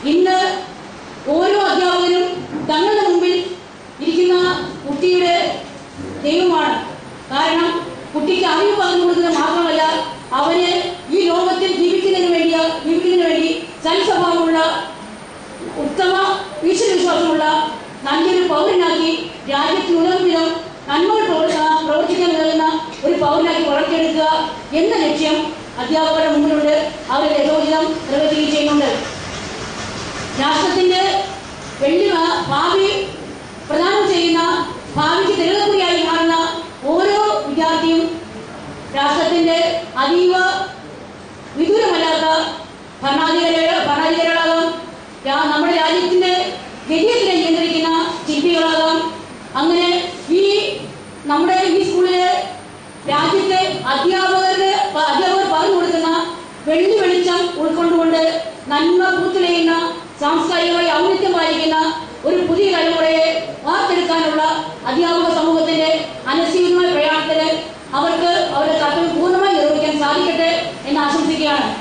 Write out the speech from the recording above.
ഇന്ന് ഓരോ അധ്യാപകനും തങ്ങളുടെ മുമ്പിൽ ഇരിക്കുന്ന കുട്ടിയുടെ ദൈവമാണ്. കാരണം കുട്ടിക്ക് അറിവ് പകർന്നു കൊടുക്കുന്നത് മാത്രമല്ല, അവന് ഈ ലോകത്തിൽ ജീവിക്കുന്നതിന് വേണ്ടി സൽസ്വഭാവമുള്ള, ഉത്തമ ഈശ്വരവിശ്വാസമുള്ള നല്ലൊരു പൗരനാക്കി രാജ്യത്തിനുടനീളം നന്മകൾ പ്രവർത്തിക്കാൻ കഴിയുന്ന ഒരു പൗരനാക്കി വളർത്തിയെടുക്കുക എന്ന ലക്ഷ്യം അധ്യാപകരുടെ മുമ്പിലുണ്ട്. അവർ യഥോചിതം നിർവഹിക്കുകയും ചെയ്യുന്നുണ്ട്. രാഷ്ട്രത്തിന്റെ ഭാവി പ്രദാനം ചെയ്യുന്ന, ഭാവിക്ക് തിരക്കുറിയായി മാറുന്ന ഓരോ വിദ്യാർത്ഥിയും രാഷ്ട്രത്തിന്റെ അതീവ വിദൂരമല്ലാത്ത ഭരണാധികാരികളാകാം, നമ്മുടെ രാജ്യത്തിന്റെ ഗതിയെ നിയന്ത്രിക്കുന്ന ശില്പികളാകാം. അങ്ങനെ നമ്മുടെ ഈ സ്കൂളിലെ രാജ്യത്തെ അധ്യാപകർ പറഞ്ഞു കൊടുക്കുന്ന വെളിച്ചം ഉൾക്കൊണ്ടുകൊണ്ട് നന്മ പൂത്തുലയുന്ന, സാംസ്കാരികമായി ഔന്നത്യം പാലിക്കുന്ന ഒരു പുതിയ തലമുറയെ വാർത്തെടുക്കാനുള്ള അധ്യാപക സമൂഹത്തിന്റെ അനശ്വരമായ പ്രയാണത്തിന് അവർക്ക് അവരുടെ കർത്തവ്യം പൂർണ്ണമായി നിർവഹിക്കാൻ സാധിക്കട്ടെ എന്ന് ആശംസിക്കുകയാണ്.